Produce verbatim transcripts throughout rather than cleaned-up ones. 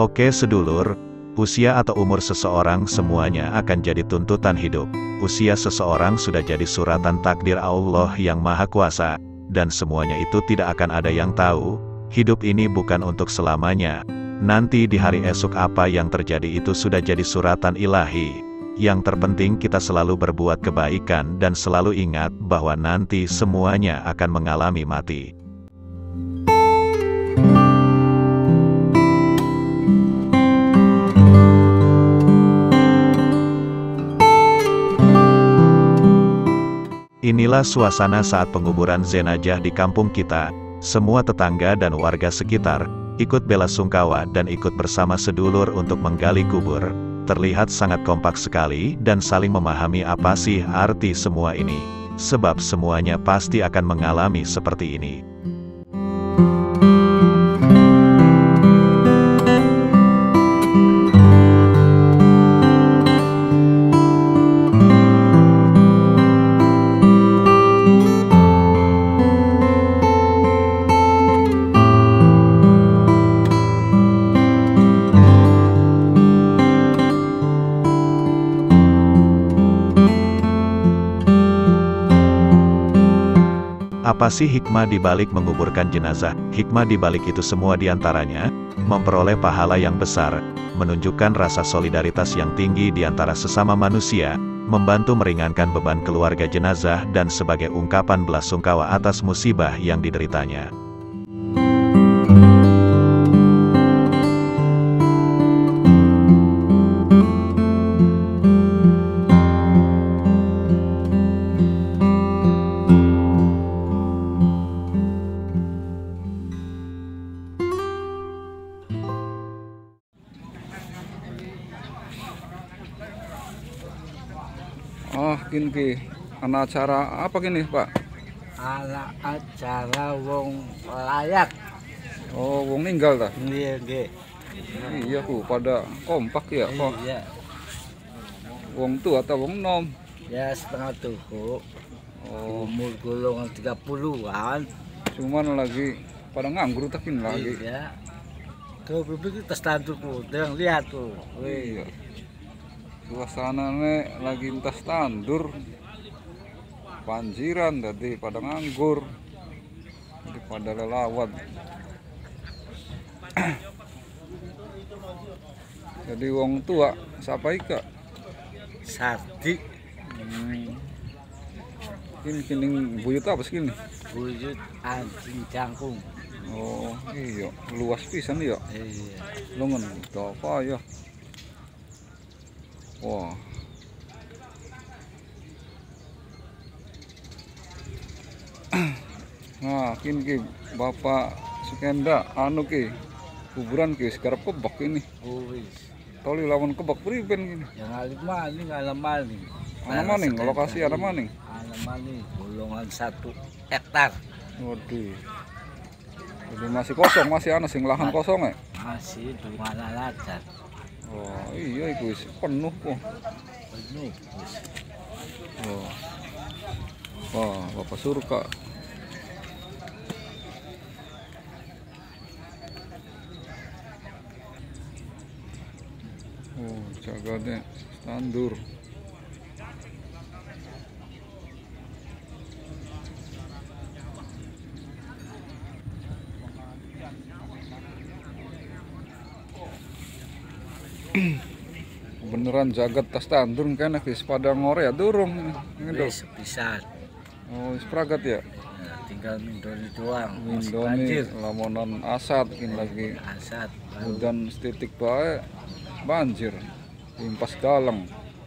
Oke sedulur, usia atau umur seseorang semuanya akan jadi tuntutan hidup. Usia seseorang sudah jadi suratan takdir Allah yang Maha Kuasa, dan semuanya itu tidak akan ada yang tahu. Hidup ini bukan untuk selamanya. Nanti di hari esok apa yang terjadi itu sudah jadi suratan ilahi. Yang terpenting kita selalu berbuat kebaikan dan selalu ingat bahwa nanti semuanya akan mengalami mati. Inilah suasana saat penguburan jenazah di kampung kita. Semua tetangga dan warga sekitar ikut belasungkawa dan ikut bersama sedulur untuk menggali kubur. Terlihat sangat kompak sekali dan saling memahami apa sih arti semua ini. Sebab semuanya pasti akan mengalami seperti ini. Apa sih hikmah di balik menguburkan jenazah? Hikmah di balik itu semua diantaranya, memperoleh pahala yang besar, menunjukkan rasa solidaritas yang tinggi di antara sesama manusia, membantu meringankan beban keluarga jenazah dan sebagai ungkapan belasungkawa atas musibah yang dideritanya. Oh, gini ki, ana acara apa gini, Pak? Ana acara wong layak. Oh, wong ninggal ta? Iya, nggih. Iya, ku pada kompak ya, kok. Iya. Wong tua atau wong nom? Ya setengah tuku. Oh, Umur golongan tiga puluhan. cuman lagi pada nganggur takin lagi. Iya. Tuh bibir kita standar tuh, yang lihat tuh. Iya. Suasananya lagi entas tandur. Banjiran tadi pada nganggur. Jadi pada lelawat. Jadi wong tua siapa ika? Sardi, Hmm. Ini kini buyut apa sih ini? wujud anjing jangkung. Oh iya, luas pisan ya. Iya. Longan apa ya? Wah. Nah, kini ki Bapak Sukenda anu ki kuburan ki sekarang kebak ini. Wis. Toli lawan kebak priben gini. Yang alim maling, alam maling. Ana maning, lokasi ada maning. Alam maling, golongan satu hektar. Waduh. Jadi masih kosong, masih ana sing lahan kosong ya? Masih dungan aladat. Oh iya itu wis penuh kok. Penuh. Wis. Oh. Wah, Bapak Surka. Oh, jaganya tandur. Beneran jagat tas tandur kan wis pada ngore ya durung ini dong. Wis pisan. Oh, wis pragat ya. Ya, tinggal mindoni doang. Masih Mindoni banjir. lamonan asat ini lagi Asat. hujan setitik bae banjir limpas galang.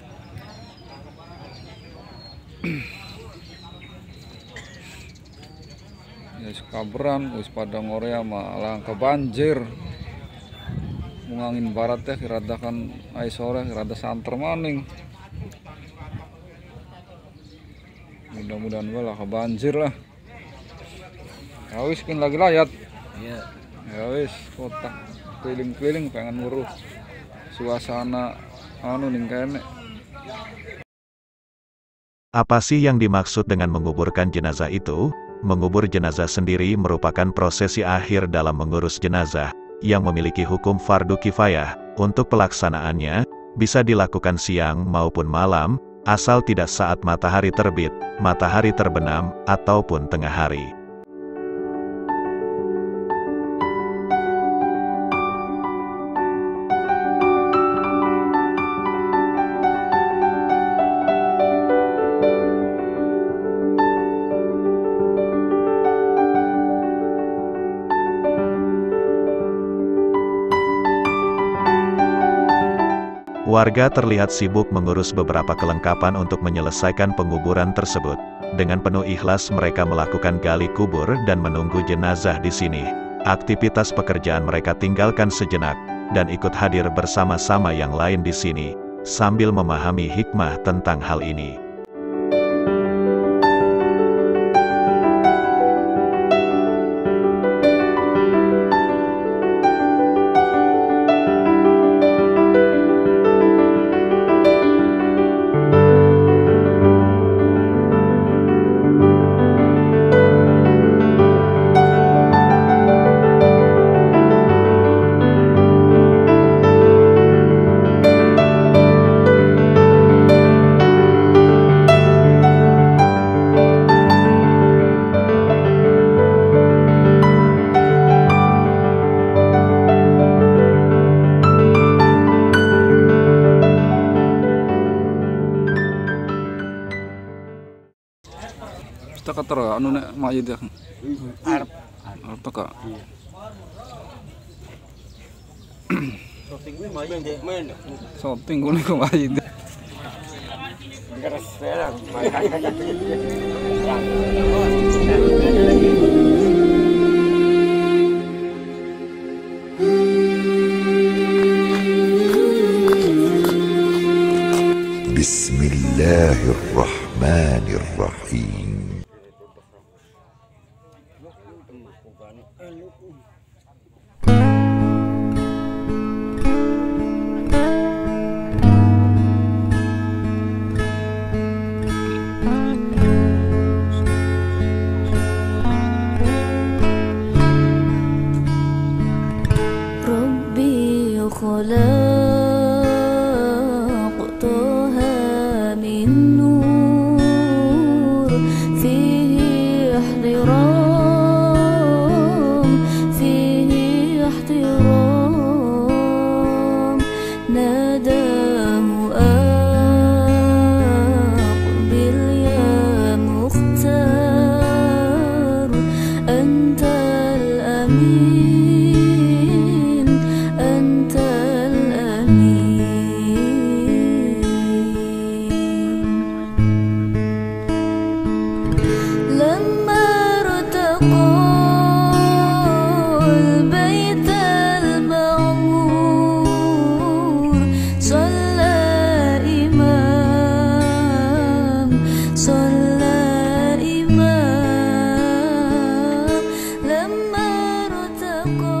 Ya wis kabran wis pada ngore malah ke banjir. Mungangin barat teh rada kan ai sore rada santer maning. Mudah-mudahan lah kebanjir lah. Ya wis kan lagi layat. Iya. Ya wis kota keliling-keliling pengen ngurus suasana anu ning kene. Apa sih yang dimaksud dengan menguburkan jenazah itu? Mengubur jenazah sendiri merupakan prosesi akhir dalam mengurus jenazah. yang memiliki hukum fardu kifayah. Untuk pelaksanaannya, bisa dilakukan siang maupun malam, asal tidak saat matahari terbit, matahari terbenam, ataupun tengah hari. Warga terlihat sibuk mengurus beberapa kelengkapan untuk menyelesaikan penguburan tersebut. Dengan penuh ikhlas mereka melakukan gali kubur dan menunggu jenazah di sini. Aktivitas pekerjaan mereka tinggalkan sejenak, dan ikut hadir bersama-sama yang lain di sini, sambil memahami hikmah tentang hal ini. Kita kata anu nek mayit ya. Arab. Arab teka. Shopping gue mayit deh. Main. Shopping gue nih mayit. Garas sekarang. Bismillahirrahmanirrahim. ربي خلقتها من نور فيه احترام فيه احترام ناداه أقبل يا مختار أنت الأمين أنت الأمين لما ارتقى البيت المعمور صلى إمام صلى إمام لما ارتقى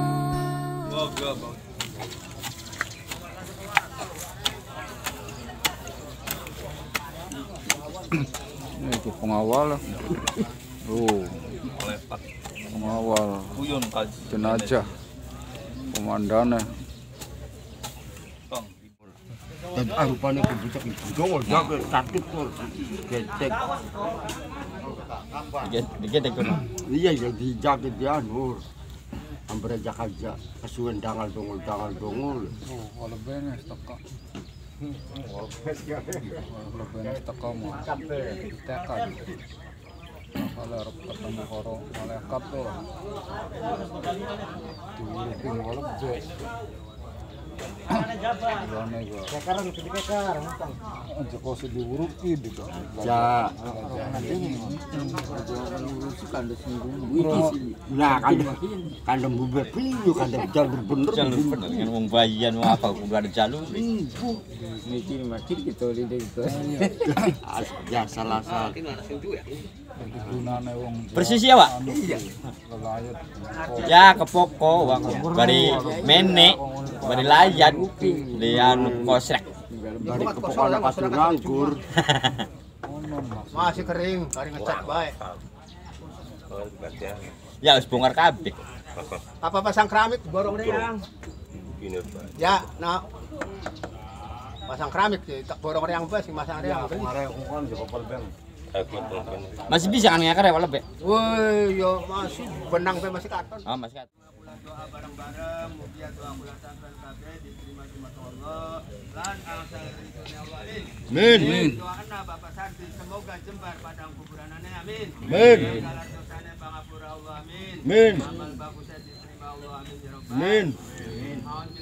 Ini itu pengawal. Oh, pengawal jenazah, komandannya. Dan arupanya kebucak itu dongol jaga sakit pun getek Dikit kono. iya yang dijaga dia nur hampir aja aja kesuwen dangal dongol dangal dongol Oh, kalau benes teka. Kalau benes teka mau tekan. Kalau harap ketemu karo malaikat tuh. Diurupin kalau benes. Gimana gua? Sekarang itu dikekar, ngutang. Aja kau diurupi gitu. ja nah kandem kandem bubet piyu kandem jalur bener Jalur bener kan wong bayian mau apa kudu ada jalur. Niki mati gitu lide gitu. ya salah salah Gunane wong Persis ya, Pak? Lelayat. Ya kepoko wong bari menek bari layat di anu kosrek. dari kepokokan kasur nganggur Masih kering, kering ngecat baik. Ya wis bongkar kabeh. Apa pasang keramik borong reang. Ya, nah. Pasang keramik sih, tak borong reang bas sing masang reang. Masih bisa kan ngakar ya kalau be? Woi, yo masih benang be masih katon. Oh, masih katon. Doa bareng-bareng, mugia doa kula sampean kabeh diterima di mata Allah lan angsal ridhonya Allah. Amin. Amin. Doakeun Bapak Santi semoga jembar padang kuburanane amin. Amin. Segala dosane pangapura Allah amin. Amin. Amal bagusnya diterima Allah amin ya rabbal alamin. Amin.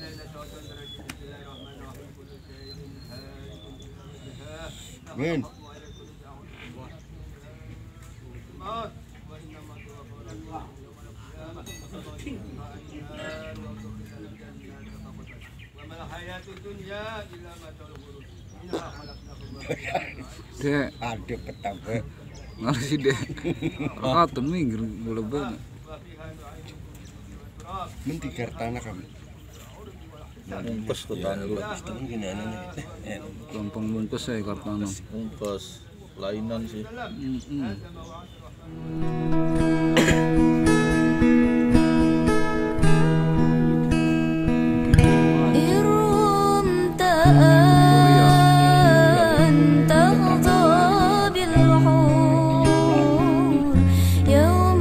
Amin. Dek, Ada petang be. nggak sih dek? Rata minggir boleh banget. Mentikar tanah kami. Bungkus tuh tanah lu. Gampang bungkus saya kartana. Bungkus lainan sih. Mm-mm. إرم تأن تغضب الحور يوم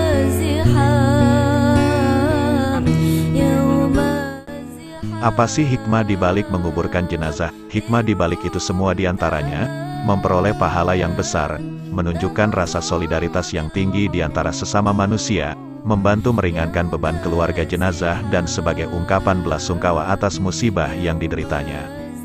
الزحام يوم الزحام. Apa sih hikmah di balik menguburkan jenazah? Hikmah di balik itu semua diantaranya, memperoleh pahala yang besar, menunjukkan rasa solidaritas yang tinggi di antara sesama manusia, membantu meringankan beban keluarga jenazah dan sebagai ungkapan belasungkawa atas musibah yang dideritanya.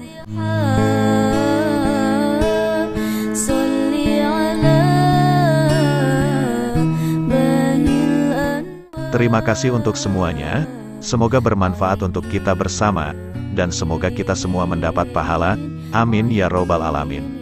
Terima kasih untuk semuanya, semoga bermanfaat untuk kita bersama, dan semoga kita semua mendapat pahala, amin ya robbal alamin.